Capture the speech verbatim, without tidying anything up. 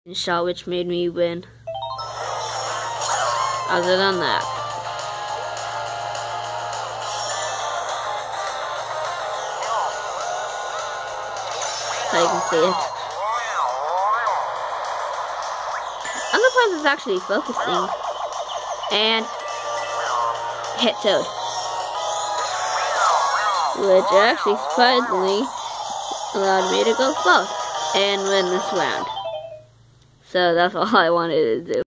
shot, which made me win. Other than that, so you can see it. Underpants is actually focusing and hit Toad, which actually surprisingly allowed me to go first and win this round. So that's all I wanted to do.